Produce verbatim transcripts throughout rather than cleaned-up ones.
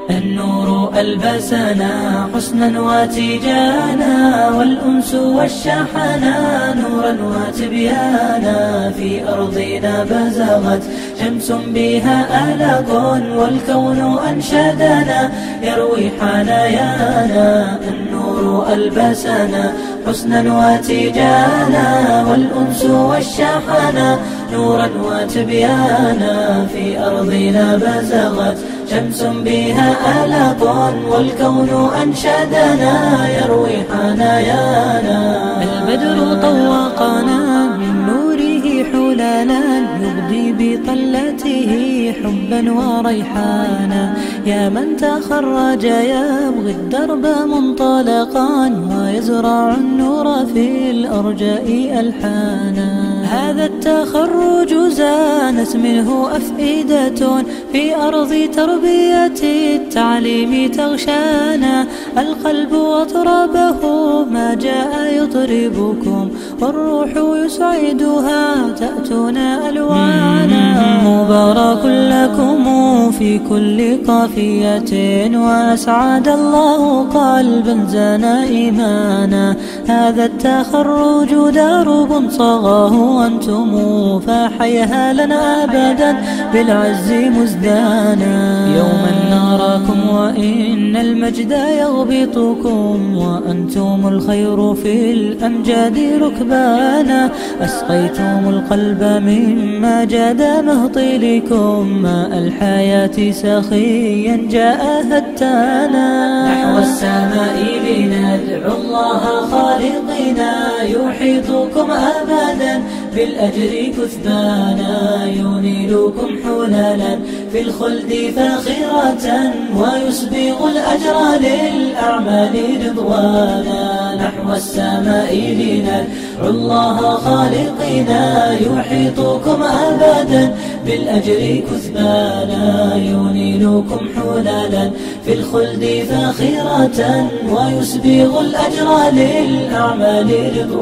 النور ألبسنا حسنا وتيجانا، والأنس والشحنا نورا وتبيانا. في أرضنا بزغت شمس بها آلاق، والكون أنشدنا يروي حنايانا. النور ألبسنا حسنا وتيجانا، والأنس والشحنا نورا وتبيانا. في أرضنا بزغت شمس بها آلاق، والكون أنشدنا يروي حنايانا. البدر طوقنا من نوره حلالا، يغدي بطلته حبا وريحانا. يا من تخرج يبغي الدرب منطلقا، ويزرع النور في الأرجاء ألحانا. هذا التخرج زانت منه أفئدة، في أرض تربية التعليم تغشانا. القلب أطربه ما جاء يطربكم، والروح يسعدها تأتون ألوانا. مبارك لكم في كل قافية، وأسعد الله قلبا زانا إيمانا. هذا التخرج درب صغاه أنتم، فحيها لنا أبدا بالعز مزدانا. يوما نراكم وإن المجد يغبطكم، وأنتم الخير في الأمجاد ركبانا. أسقيتم القلب مما جاد مهطلكم، ماء الحياة سخيا جاء هتانا. نحو السماء لندعو الله خالقنا، يحيطكم أبدا بالأجر كثبانا. ينيلكم حلالا في الخلد فاخرة، ويسبغ الأجر للأعمال رضوانا. نحو السماء لندعو الله خالقنا، يحيطكم أبدا بالأجر كثبانا. ينيلكم حلالا في الخلد فاخرة، ويسبغ الأجر للأعمال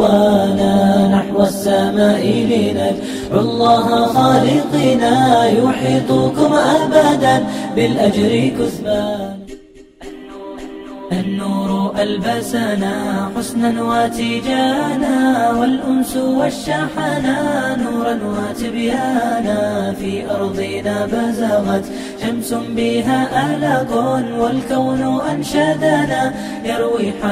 رضوانا. نحو السماء لندعو الله خالقنا، يحيطكم أبدا بالأجر كثبانا. النور ألبسنا حسنا وتيجانا، والأنس والشحنا نورا وتبيانا. في أرضنا بزغت شمس بها آلاق، والكون أنشدنا يروي